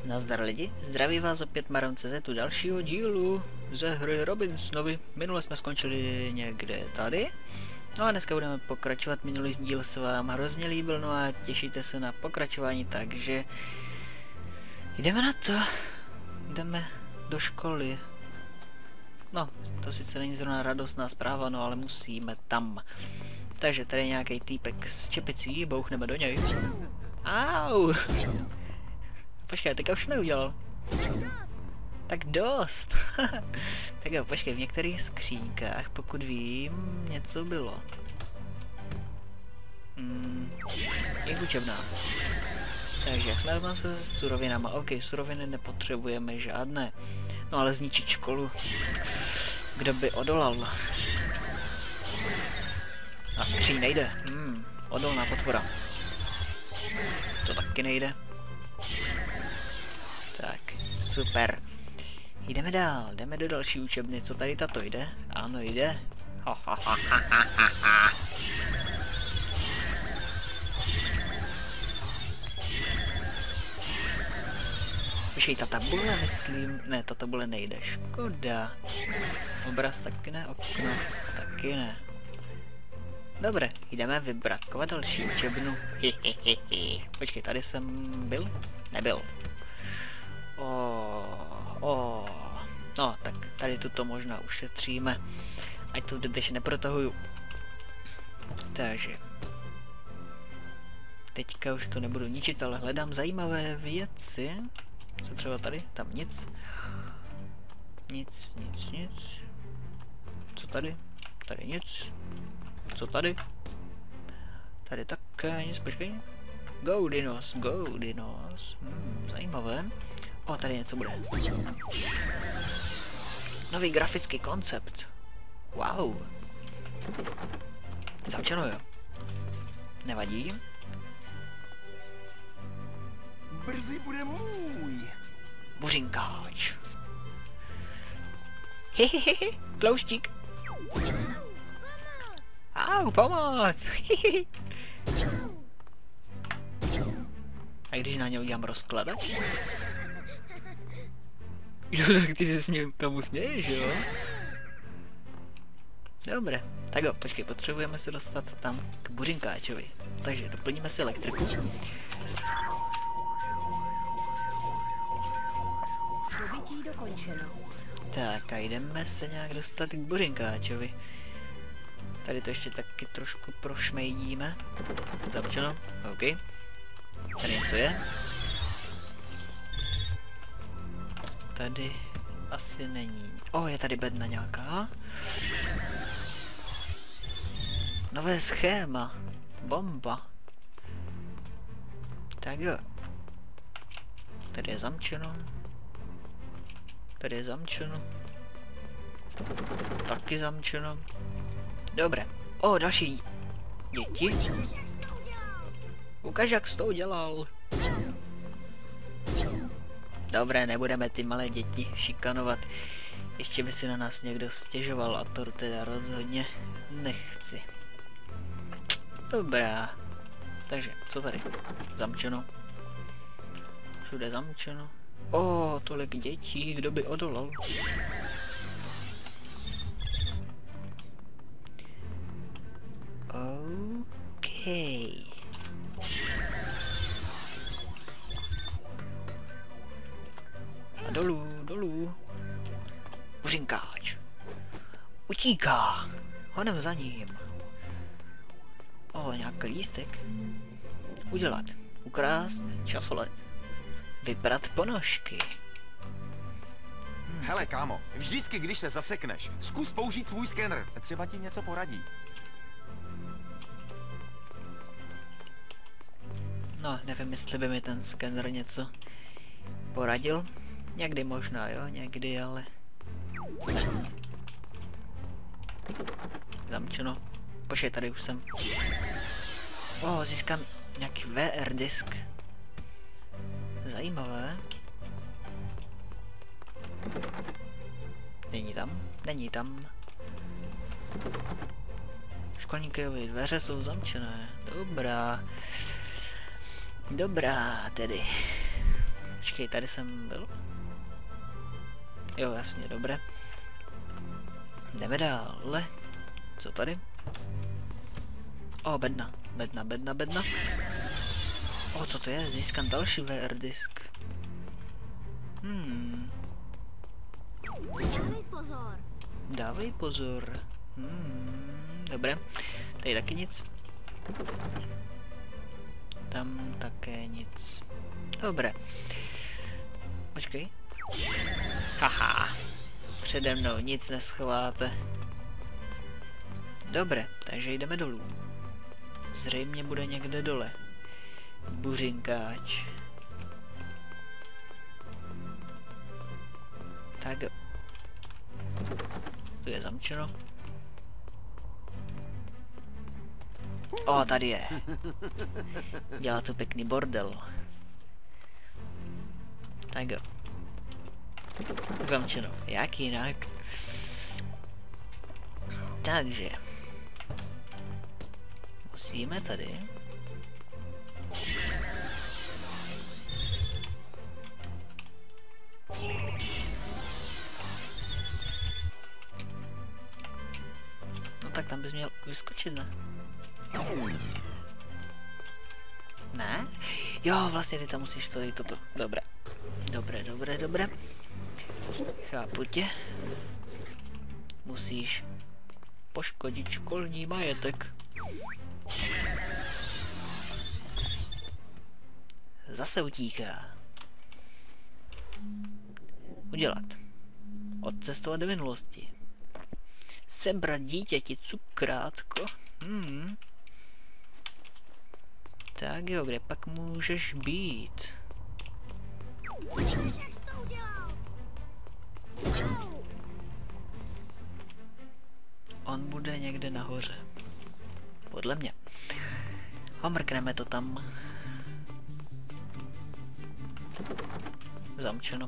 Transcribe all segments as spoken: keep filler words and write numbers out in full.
Nazdar lidi, zdraví vás opět Maron tečka cé zet u dalšího dílu ze hry Robinsonovi. Minule jsme skončili někde tady. No a dneska budeme pokračovat, minulý díl se vám hrozně líbil, no a těšíte se na pokračování, takže jdeme na to. Jdeme do školy. No, to sice není zrovna radostná zpráva, no ale musíme tam. Takže tady je nějaký týpek s čepicí, bouchneme do něj. Au! Počkej, teďka už neudělal. Tak dost. Tak jo, počkej, v některých skřínkách, pokud vím, něco bylo. Hmm, je učebná. Takže jak jsme tam se surovinama, ok, suroviny nepotřebujeme žádné. No ale zničit školu, kdo by odolal. A skříň nejde, hmm, odolná potvora. To taky nejde. Tak, super. Jdeme dál, jdeme do další učebny. Co tady tato jde? Ano, jde. Počkej, ta tabule, myslím... Ne, ta tabule nejde, škoda. Obraz taky ne, okno taky ne. Dobré, jdeme vybrakovat další učebnu. Počkej, tady jsem byl? Nebyl. Oh, oh. No, tak tady tuto možná ušetříme. Ať to zbytečně neprotahuju. Takže. Teďka už to nebudu ničit, ale hledám zajímavé věci. Co třeba tady? Tam nic. Nic, nic, nic. Co tady? Tady nic. Co tady? Tady také nic, počkej. Go dinos, go dinos. Hmm, zajímavé. O, tady něco bude. Nový grafický koncept. Wow. Zamčeno, jo. Nevadí. Brzy bude můj. Buřinkáč. Hehehe, tlouštík. Au, pomoc. A když na ně udělám rozkladač? Jo, tak ty se smě, tomu směješ, jo? Dobré, tak jo, počkej, potřebujeme se dostat tam k buřinkáčovi. Takže doplníme si elektriku. Dobytí dokončeno. Tak a jdeme se nějak dostat k buřinkáčovi. Tady to ještě taky trošku prošmejdíme. Zapčeno, OK. Tady něco je. Tady asi není. O, je tady bedna nějaká. Nové schéma. Bomba. Tak jo. Tady je zamčeno. Tady je zamčeno. Taky zamčeno. Dobré. O, další děti. Ukaž, jak jsi to udělal. Dobré, nebudeme ty malé děti šikanovat. Ještě by si na nás někdo stěžoval a to teda rozhodně nechci. Dobrá. Takže, co tady? Zamčeno. Všude zamčeno. O, tolik dětí, kdo by odolal. OK. A dolů, dolů. Buřinkáč. Utíká. Honem za ním. O, nějaký lístek. Udělat. Ukrást. Časolet. Vybrat ponožky. Hmm. Hele, kámo, vždycky, když se zasekneš, zkus použít svůj skener. Třeba ti něco poradí. No, nevím, jestli by mi ten skener něco poradil. Někdy možná, jo, někdy, ale... Ne. Zamčeno. Počkej, tady už jsem. O, získám nějaký V R disk. Zajímavé. Není tam? Není tam. Školníkové dveře jsou zamčené. Dobrá. Dobrá, tedy. Počkej, tady jsem byl? Jo, jasně, dobré. Jdeme dále. Co tady? O, bedna, bedna, bedna, bedna. O, co to je? Získám další V R disk. Hmm. Dávej pozor. Dávej pozor. Hmm. Dobré. Tady taky nic. Tam také nic. Dobré. Počkej. Haha. Přede mnou nic neschováte. Dobré, takže jdeme dolů. Zřejmě bude někde dole. Buřinkáč. Tak jo. Tu je zamčeno. O, tady je. Dělá tu pěkný bordel. Tak jo. Zamčeno. Jak jinak? Takže. Musíme tady. No tak tam bys měl vyskočit, ne? Ne? Jo, vlastně ty tam musíš tady toto. Dobré. Dobré, dobré, dobré. Chápu tě. Musíš poškodit školní majetek. Zase utíká. Udělat. Odcestovat do minulosti. Sebrat dítěti cukrátko. Hmm. Tak jo, kde pak můžeš být? Jak jsi to udělal? On bude někde nahoře. Podle mě. Omrkneme to tam. Zamčeno.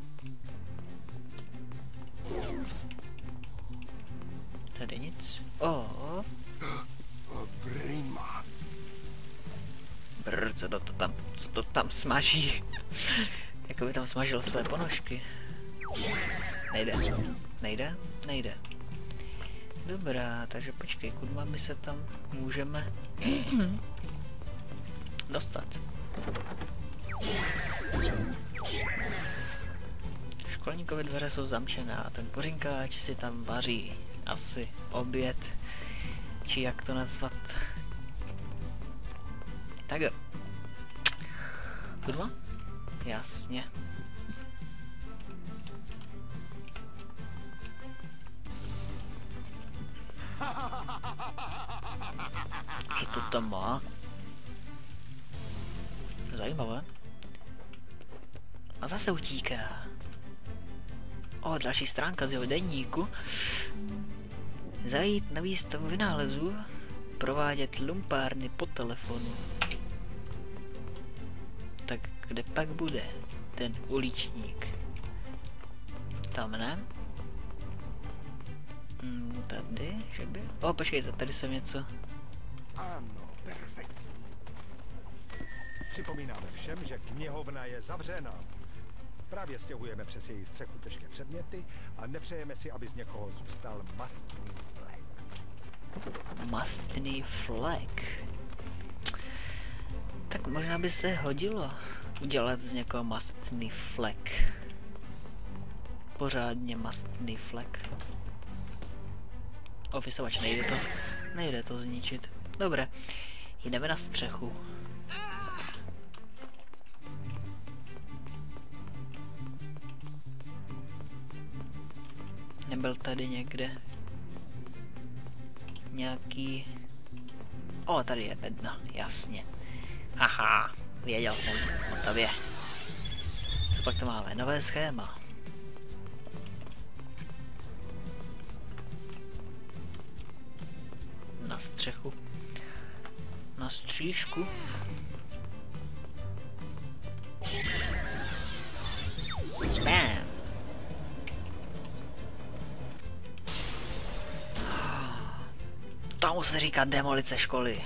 Tady nic. O. Prima. Brr, co to, to tam, co to tam smaží? Jako by tam smažil své ponožky. Nejde. Nejde? Nejde. Dobrá, takže počkej, kudma my se tam můžeme dostat. Školníkové dveře jsou zamčená a ten pořinkáč si tam vaří asi oběd, či jak to nazvat. Tak jo. Kudma? Jasně. Co to tam má? Zajímavé. A zase utíká. O, další stránka z jeho deníku. Zajít na výstavu vynálezů. Provádět lumpárny po telefonu. Tak kde pak bude ten uličník? Tam ne? Hmm, tady, že by? O, počkejte, tady jsem něco. Ano, perfektní. Připomínáme všem, že knihovna je zavřená. Právě stěhujeme přes její střechu těžké předměty a nepřejeme si, aby z někoho zůstal mastný flek. Mastný flek. Tak možná by se hodilo udělat z někoho mastný flek. Pořádně mastný flek. O, vysovač, nejde to. Nejde to zničit. Dobré, jdeme na střechu. Nebyl tady někde nějaký... O, tady je bedna, jasně. Haha, věděl jsem o tobě. Co pak to máme? Nové schéma. Na střechu. Na střížku. Bam. Tomu se říká demolice školy.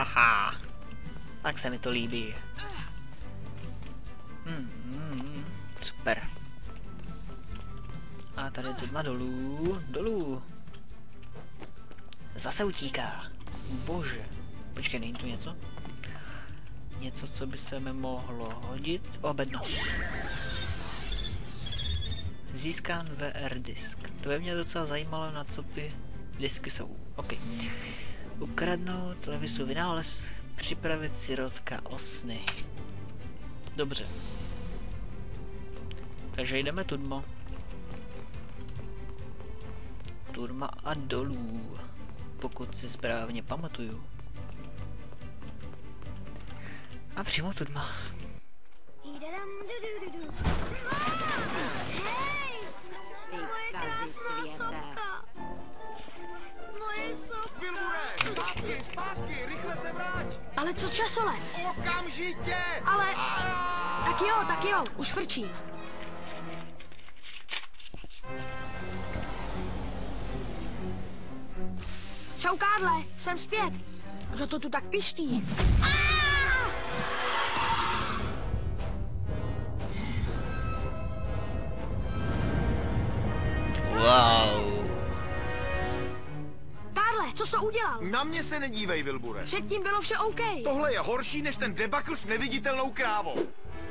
Haha. Tak se mi to líbí. Hmm, hmm, hmm. Super. A tady Tudma dolů, dolů. Zase utíká. Bože. Počkej, není tu něco? Něco, co by se mi mohlo hodit? O, bedno. Získán V R disk. To by mě docela zajímalo, na co ty disky jsou. OK. Ukradnout televizu vynález, připravit sirotka osny. Dobře. Takže jdeme Tudmo. Tudma a dolů. Pokud si správně pamatuju. A přímo Tudma. Jídadam, du, du, du, du. Hej! Moje krásná sopka! Moje sopka! Wilbure, zpátky, zpátky, rychle se vrať! Ale co časolet? Okamžitě! Ale... Tak jo, tak jo, už frčím. Čau, Karle, jsem zpět. Kdo to tu tak piští? Wow. Karle, co jsi to udělal? Na mě se nedívej, Wilbure. Předtím bylo vše OK. Tohle je horší než ten debakl s neviditelnou krávou.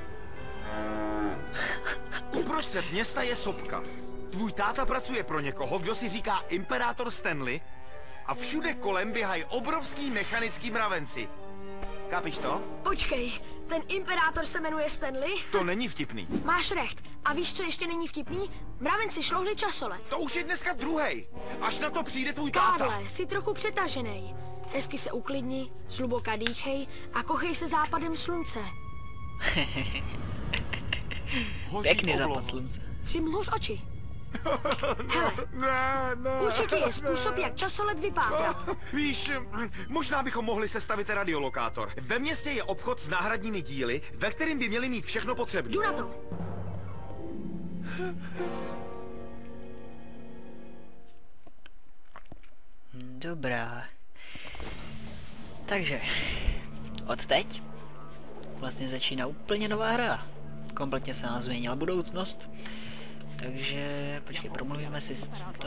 Uprostřed města je sopka. Tvůj táta pracuje pro někoho, kdo si říká Imperátor Stanley a všude kolem běhají obrovský mechanický mravenci. Kápiš to? Počkej, ten imperátor se jmenuje Stanley? To není vtipný. Máš recht. A víš, co ještě není vtipný? Mravenci šlohli časolet. To už je dneska druhej. Až na to přijde tvůj táta. Karle, jsi trochu přetažený. Hezky se uklidni, zhluboka dýchej a kochej se západem slunce. Hoří Pěkný oblohu. západ slunce. Přimhůř oči. Hele, Ne, ne. určitě je způsob, jak časolet vypátrat. Víš, hm, možná bychom mohli sestavit radiolokátor. Ve městě je obchod s náhradními díly, ve kterým by měli mít všechno potřebné. Jdu na to. Dobrá. Takže, od teď vlastně začíná úplně nová hra. Kompletně se nás změnila budoucnost. Takže, počkej, promluvíme si s tímto.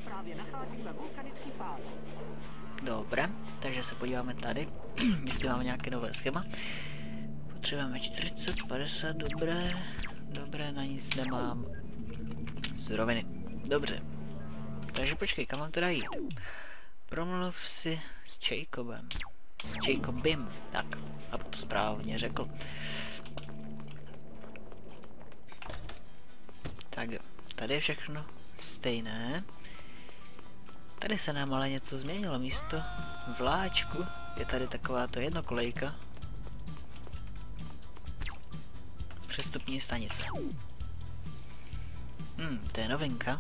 Dobré, takže se podíváme tady, jestli máme nějaké nové schéma. Potřebujeme čtyřicet, padesát, dobré. Dobré, na nic nemám. Suroviny. Dobře. Takže počkej, kam mám teda jít? Promluv si s Jacobem. S Jacobem, tak, abych to správně řekl. Tak jo, tady je všechno stejné. Tady se nám ale něco změnilo, místo vláčku je tady takováto jednokolejka. Přestupní stanice. Hmm, to je novinka.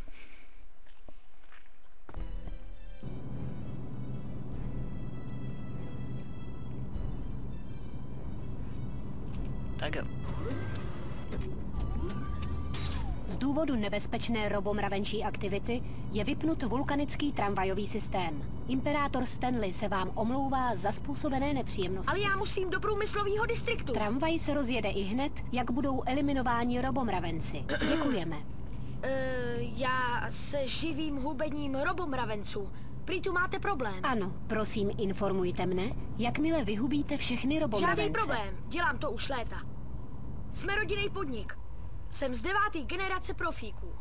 Tak jo. Z důvodu nebezpečné robomravenčí aktivity je vypnut vulkanický tramvajový systém. Imperátor Stanley se vám omlouvá za způsobené nepříjemnosti. Ale já musím do průmyslového distriktu. Tramvaj se rozjede i hned, jak budou eliminováni robomravenci. Děkujeme. Uh, já se živím hubením robomravenců. Prý tu máte problém. Ano, prosím, informujte mne, jakmile vyhubíte všechny robomravence. Žádný problém, dělám to už léta. Jsme rodinný podnik. Jsem z deváté generace profíků.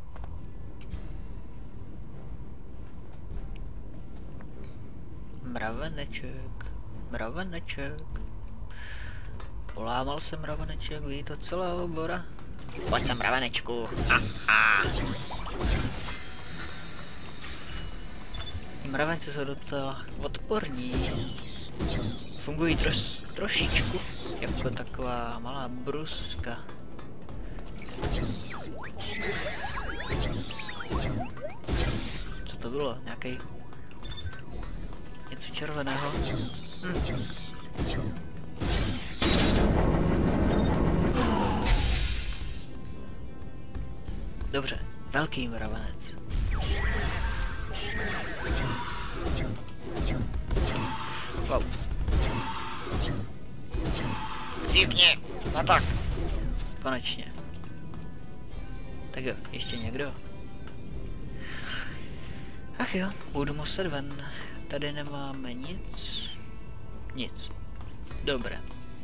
Mraveneček, mraveneček. Polámal jsem mraveneček, ví to celého bora. Pojď sem, mravenečku. Aha. Mravenci jsou docela odporní. Fungují troš, trošičku jako taková malá bruska. Co to bylo? Nějaký něco červeného? Hm. Dobře, velký mravenec. Wow. Cívkni, no tak. Konečně. Tak jo, ještě někdo? Ach jo, budu muset ven. Tady nemáme nic. Nic. Dobré.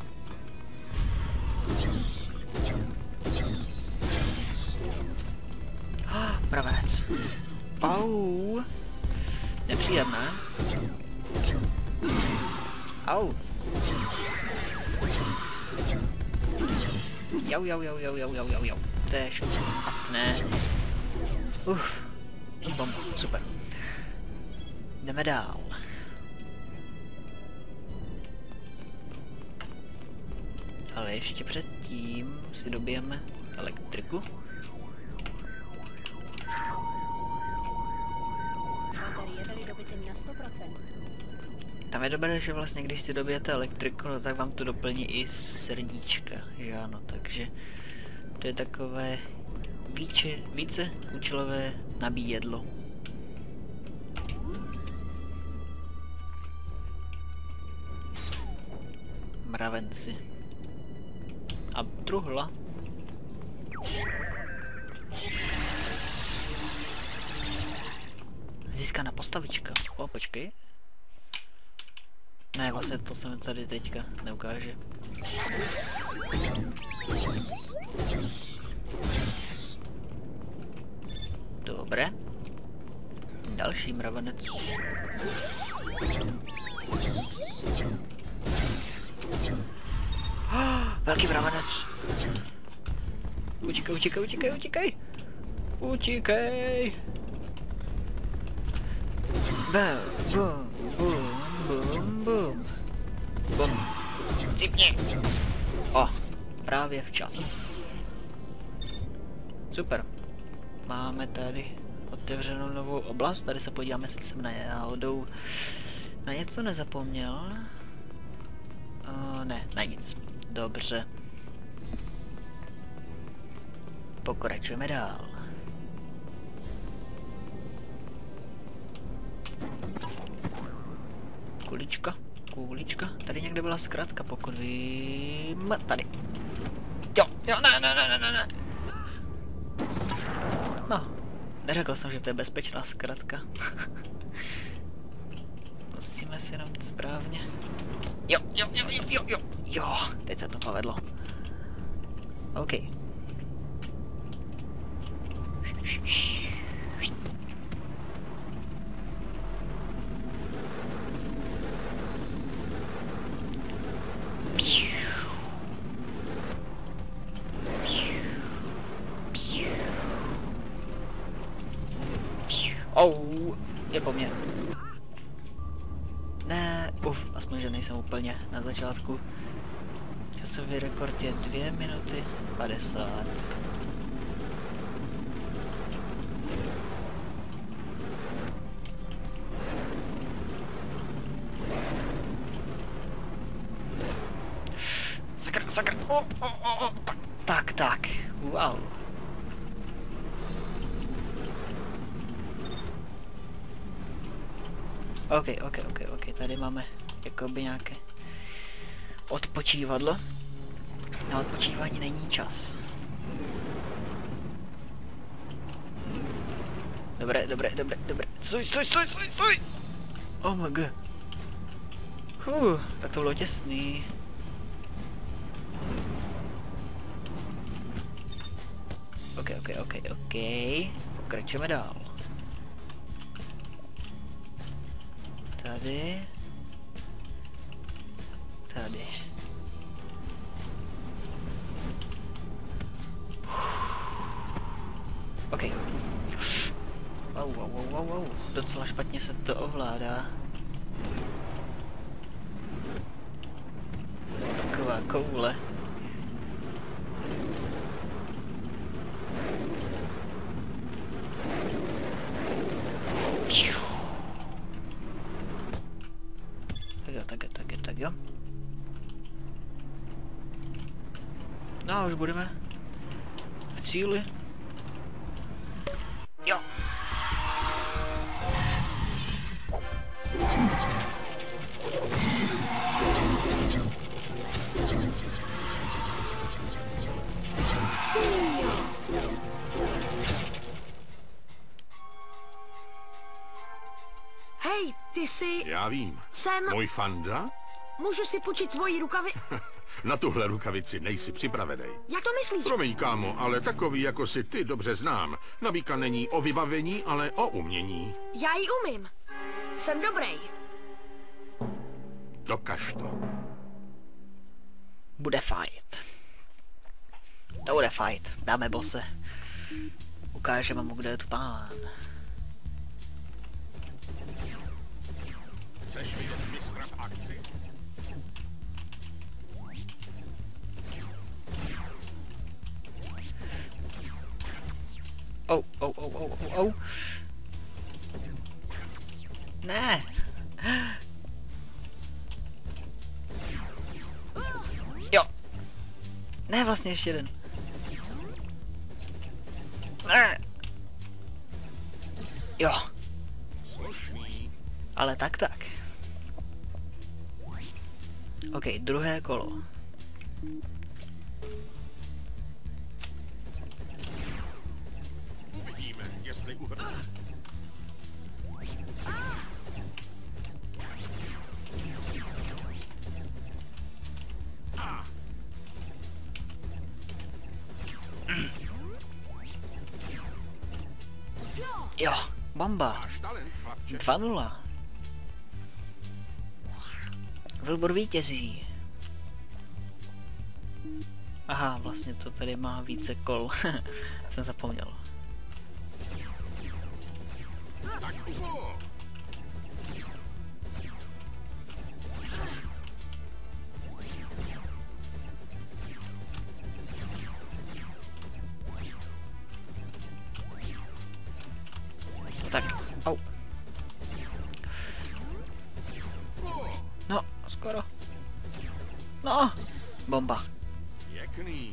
Ah, mravenec. Au. Nepříjemné. Au. Jau, jau, jau, jau, jau, jau, jau, jau. To je špatné. Uf. Bomba, super. Jdeme dál. Ale ještě předtím si dobijeme elektriku. Baterie byly dobyty na sto procent. Tam je dobré, že vlastně když si dobijete elektriku, no tak vám to doplní i srdíčka, že ano, takže to je takové více, více účelové nabíjedlo. Mravenci. A truhla. Získána postavička. O, počkej. Ne, vlastně to se mi tady teďka neukáže. Dobré. Další mravenec. Velký mravenec. Utíkej, utíkej, utíkej, utíkej. Utíkej. Bum, bum, bum, bum, bum. Bum. Cipni. O, právě včas. Super. Máme tady otevřenou novou oblast. Tady se podíváme, jestli jsem náhodou na něco nezapomněl. Uh, ne, na nic. Dobře. Pokračujeme dál. Kulička, kulička. Tady někde byla zkratka, pokud vím. Tady. Jo, jo, ne, ne, ne, ne, ne, ne. No, neřekl jsem, že to je bezpečná zkratka. Musíme si jenom správně. Jo, jo, jo, jo, jo, jo, jo, teď se to povedlo. OK. Oh, je po mně. Ne, uf, aspoň, že nejsem úplně na začátku. Časový rekord je dvě minuty padesát. Sakra, sakra, o, o, o, o, tak, tak, tak, wow. OK, OK, OK, OK, tady máme jakoby nějaké odpočívadlo. Na odpočívání není čas. Dobré, dobré, dobré, dobré. Stoj, stoj, stoj, stoj, stoj! Oh my god. Huh, tak to bylo těsný. OK, OK, OK, OK. Pokračujeme dál. Tady. Tady. OK. Wow, wow, wow, wow, wow. Docela špatně se to ovládá. Taková koule. Tak jo, tak jo, tak jo, tak jo. No a už budeme v cíli. Jo. jsi... Já vím. Jsem... Můj fanda? Můžu si půjčit tvoji rukavi... Na tuhle rukavici nejsi připravený. Jak to myslíš? Promiň, kámo, ale takový jako si ty dobře znám. Nabídka není o vybavení, ale o umění. Já ji umím. Jsem dobrý. Dokaž to. Bude fight. To bude fight. Dáme bose. Ukážeme mu, kde je tu pán. Chceš vidět mistra v akci? Oh, oh, oh, oh, oh, oh. Ne. Jo. Ne, vlastně ještě jeden. Ne. Jo. Slušný. Ale tak tak. OK, druhé kolo. Uvidíme, jestli uhrnu. Jo, bomba. Máš talent, chlapče. dva nula. Wilbur vítězí. Aha, vlastně to tady má více kol. Jsem zapomněl. Tak uvo. Tak, au. No, skoro. No, bomba. Pěkný.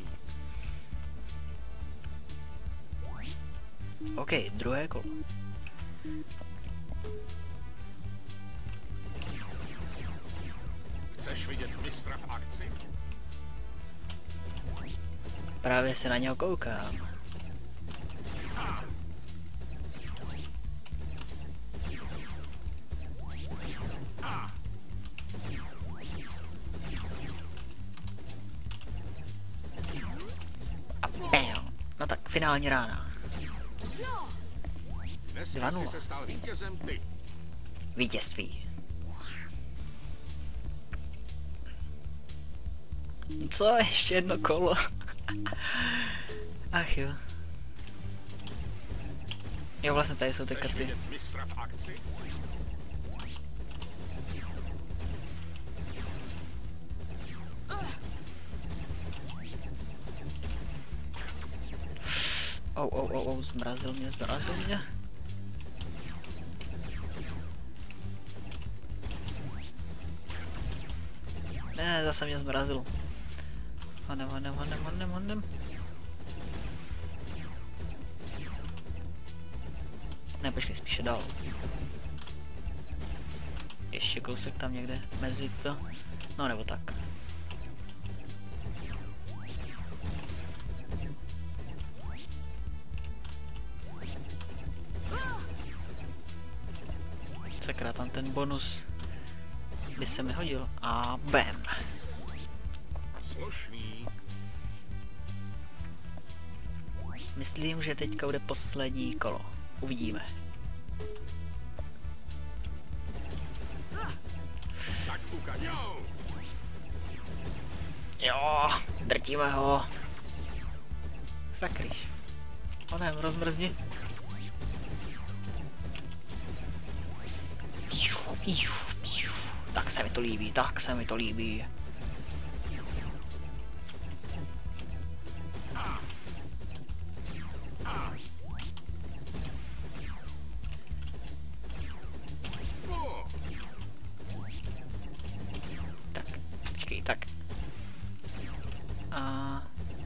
OK, druhé kolo. Chceš vidět mistra v akci? Právě se na něho koukám. A bam. No tak, finální rána. Dneska jsi se stal vítězem ty. Vítězství. Co? Ještě jedno kolo. Ach jo. Jo, vlastně tady jsou ty Chceš karty. vidět mistra v akci? Oh, oh, oh, oh, zmrazil mě, zmrazil mě. Ne, zase mě zmrazil. Honem, honem, honem, honem, honem. Ne, počkej, spíše dál. Ještě kousek tam někde mezi to. No nebo tak. Sakra, tam ten bonus by se mi hodil. A bam. Slušný. Myslím, že teďka bude poslední kolo. Uvidíme. Tak ukaď. Jo. Jo, drtíme ho. Sakryš. Onem, rozmrzni. Tak se mi to líbí, tak se mi to líbí. Tak, počkej, tak. A...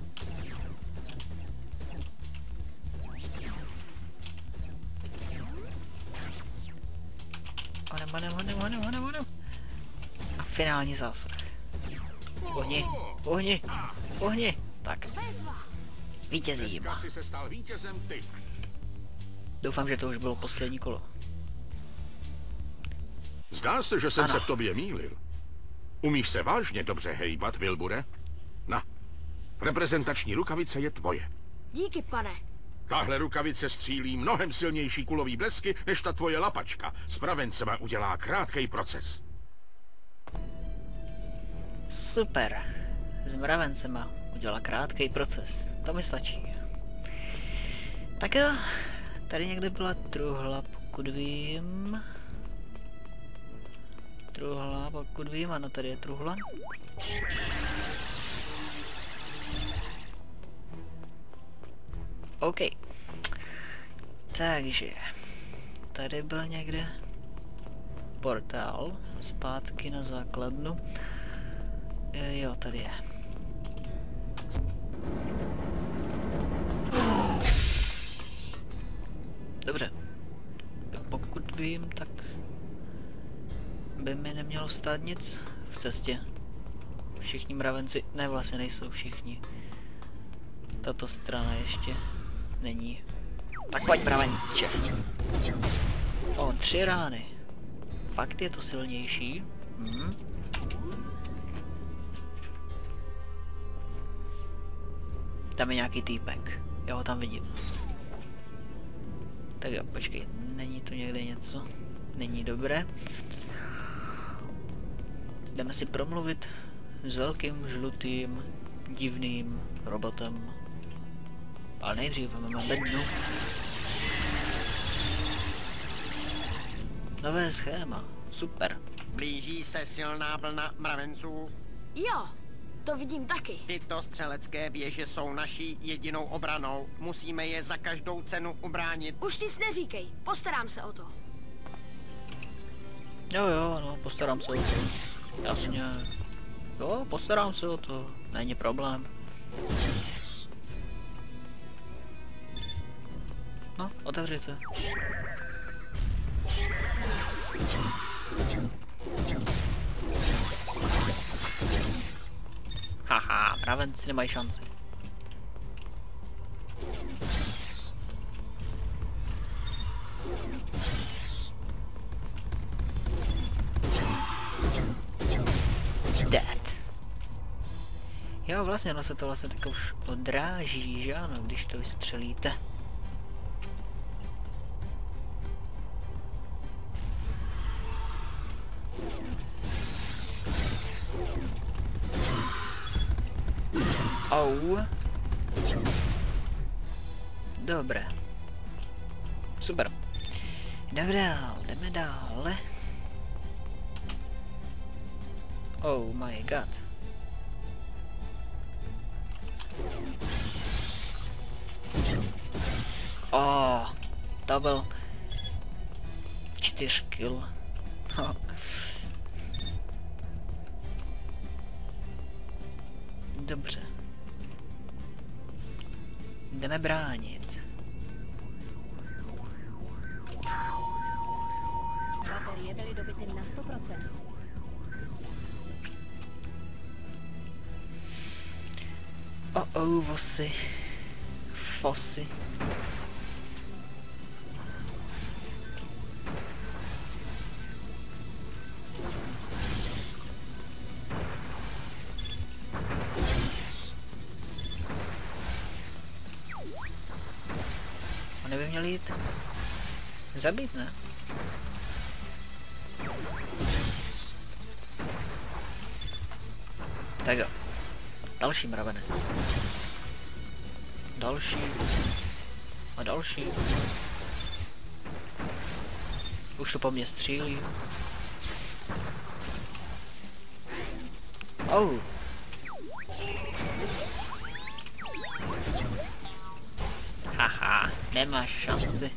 Honem, honem, honem, honem, honem, honem. A finální zásah. Ohni, ohni, ohni. Tak, vítězím. Dneska jsi se stal vítězem ty. Doufám, že to už bylo poslední kolo. Zdá se, že jsem Ano. se v tobě mýlil. Umíš se vážně dobře hejbat, Wilbure? Na, reprezentační rukavice je tvoje. Díky, pane. Tahle rukavice střílí mnohem silnější kulový blesky, než ta tvoje lapačka. S mravencema udělá krátkej proces. Super. S mravencema udělá krátký proces. To mi stačí. Tak jo. Tady někde byla truhla, pokud vím. Truhla, pokud vím. Ano, tady je truhla. OK. Takže. Tady byl někde portál. Zpátky na základnu. E, jo, tady je. Dobře. Pokud vím, tak by mi nemělo stát nic v cestě. Všichni mravenci, ne, vlastně nejsou všichni. Tato strana ještě není. Tak pojď, mravenče. O, tři rány. Fakt je to silnější. Hm. Tam je nějaký týpek. Já ho tam vidím. Tak jo, počkej, není tu někde něco? Není dobré. Jdeme si promluvit s velkým, žlutým, divným robotem. Ale nejdřív máme bednu. Nové schéma, super. Blíží se silná vlna mravenců. Jo, to vidím taky. Tyto střelecké věže jsou naší jedinou obranou. Musíme je za každou cenu ubránit. Už nic neříkej, postarám se o to. Jo jo, no, postarám se o to. Jasně. Jo, postarám se o to, není problém. No, otevři se. Haha, mravenci nemají šanci. Dead. Jo, vlastně, no se to vlastně tak už odráží, že ano, když to vystřelíte. Au. Dobré. Super. Jdeme dál, jdeme dále. Oh my god. Oh, to byl čtyř kill. Dobře. Jdeme bránit. Baterie byly dobyty na sto procent. Oh oh, vosy. Fosy. Oni by měli jít zabít, ne? Tak jo. Další mravenec. Další. A další. Už to po mně střílí. Oh. Haha, nemáš šanci.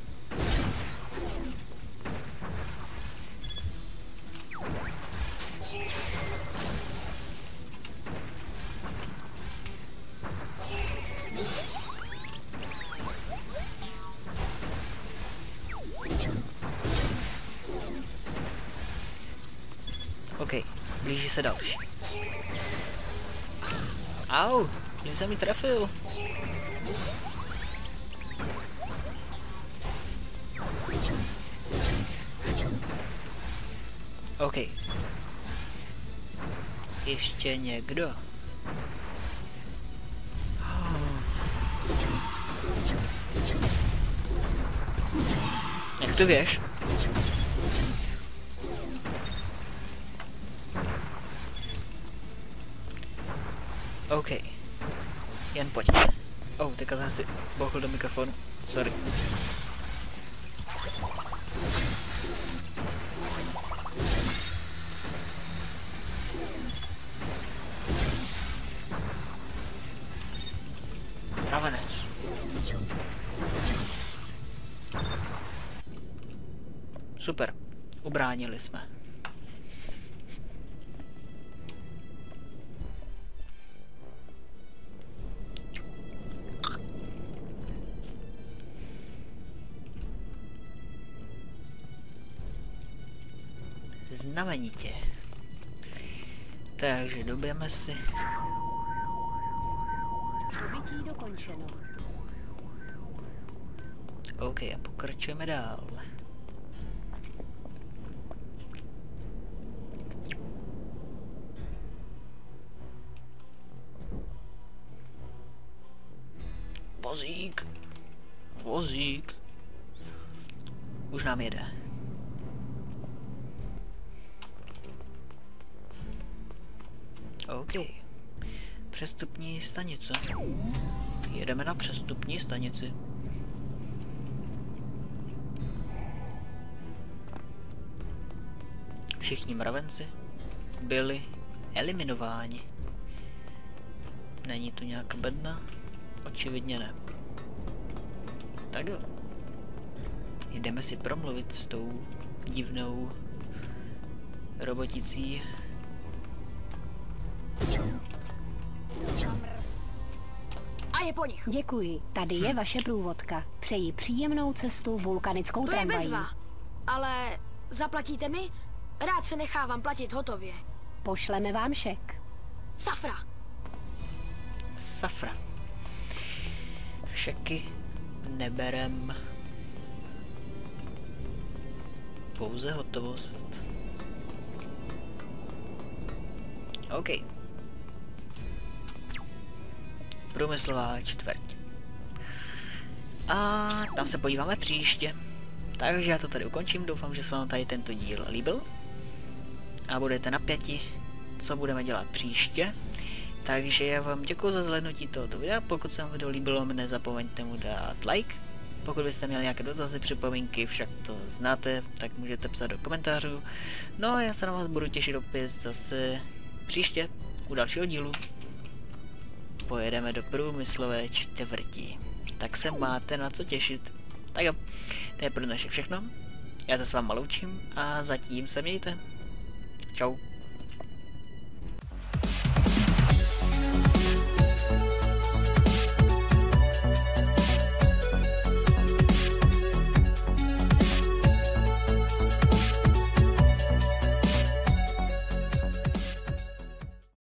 OK, blíží se další. Au, že jsem mi trefil. OK. Ještě někdo? Jak to věš? OK. Jen pojď. Oh, teďka jsem si bouchl do mikrofonu. Sorry. Ravenec. Super. Ubránili jsme. Znamenitě. Takže dobijeme si. Dobytí dokončeno. OK, a pokračujeme dál. Vozík. Vozík. Už nám jede. OK. Přestupní stanice. Jedeme na přestupní stanici. Všichni mravenci byli eliminováni. Není tu nějaká bedna? Očividně ne. Tak jo. Jdeme si promluvit s tou divnou roboticí. A je po nich. Děkuji, tady je vaše průvodka. Přeji příjemnou cestu vulkanickou To je tramvají. bezva. Ale zaplatíte mi? Rád se nechávám platit hotově. Pošleme vám šek. Safra. Safra. Šeky neberem. Pouze hotovost. OK. Průmyslová čtvrť. A tam se podíváme příště. Takže já to tady ukončím, doufám, že se vám tady tento díl líbil. A budete napěti, co budeme dělat příště. Takže já vám děkuji za zhlédnutí tohoto videa, pokud se vám video líbilo, nezapomeňte mu dát like. Pokud byste měli nějaké dotazy, připomínky, však to znáte, tak můžete psat do komentářů. No a já se na vás budu těšit opět zase příště u dalšího dílu. Pojedeme do průmyslové čtvrti. Tak se máte na co těšit. Tak jo, to je pro dnešek všechno. Já se s váma loučím a zatím se mějte. Čau.